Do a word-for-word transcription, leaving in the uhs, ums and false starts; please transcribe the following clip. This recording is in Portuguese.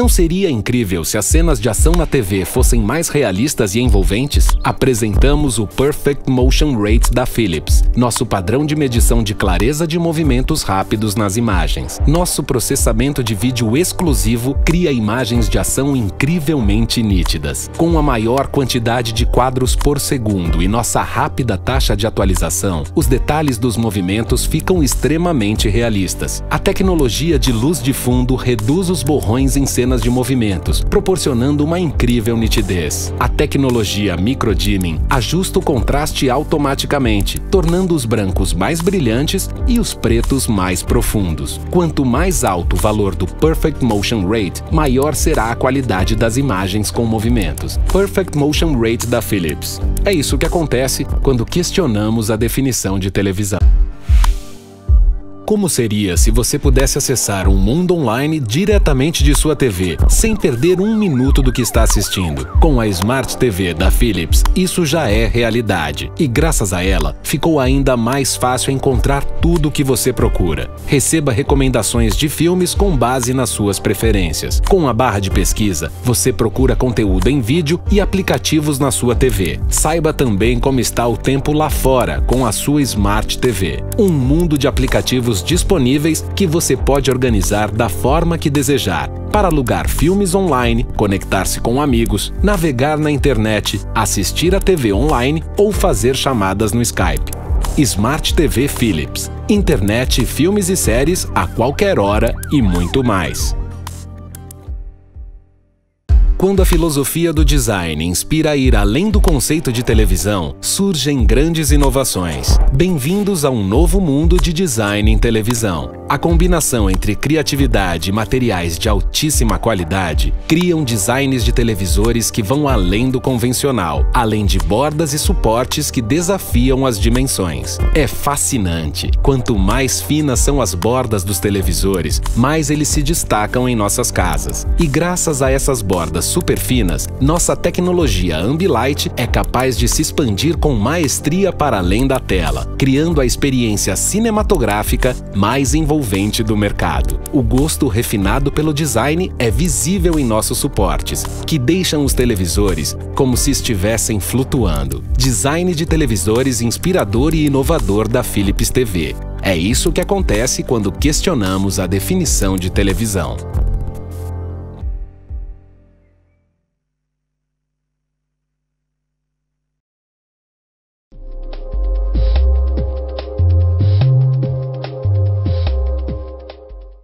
Não seria incrível se as cenas de ação na T V fossem mais realistas e envolventes? Apresentamos o Perfect Motion Rate da Philips, nosso padrão de medição de clareza de movimentos rápidos nas imagens. Nosso processamento de vídeo exclusivo cria imagens de ação incrivelmente nítidas. Com a maior quantidade de quadros por segundo e nossa rápida taxa de atualização, os detalhes dos movimentos ficam extremamente realistas. A tecnologia de luz de fundo reduz os borrões em cenas de movimentos, proporcionando uma incrível nitidez. A tecnologia microdimming ajusta o contraste automaticamente, tornando os brancos mais brilhantes e os pretos mais profundos. Quanto mais alto o valor do Perfect Motion Rate, maior será a qualidade das imagens com movimentos. Perfect Motion Rate da Philips. É isso que acontece quando questionamos a definição de televisão. Como seria se você pudesse acessar um mundo online diretamente de sua T V, sem perder um minuto do que está assistindo? Com a Smart T V da Philips, isso já é realidade. E graças a ela, ficou ainda mais fácil encontrar tudo o que você procura. Receba recomendações de filmes com base nas suas preferências. Com a barra de pesquisa, você procura conteúdo em vídeo e aplicativos na sua T V. Saiba também como está o tempo lá fora com a sua Smart T V. Um mundo de aplicativos disponíveis que você pode organizar da forma que desejar, para alugar filmes online, conectar-se com amigos, navegar na internet, assistir a T V online ou fazer chamadas no Skype. Smart T V Philips. Internet, filmes e séries a qualquer hora e muito mais. Quando a filosofia do design inspira a ir além do conceito de televisão, surgem grandes inovações. Bem-vindos a um novo mundo de design em televisão. A combinação entre criatividade e materiais de altíssima qualidade criam designs de televisores que vão além do convencional, além de bordas e suportes que desafiam as dimensões. É fascinante! Quanto mais finas são as bordas dos televisores, mais eles se destacam em nossas casas. E graças a essas bordas super finas, nossa tecnologia Ambilight é capaz de se expandir com maestria para além da tela, criando a experiência cinematográfica mais envolvente do mercado. O gosto refinado pelo design é visível em nossos suportes, que deixam os televisores como se estivessem flutuando. Design de televisores inspirador e inovador da Philips T V. É isso que acontece quando questionamos a definição de televisão.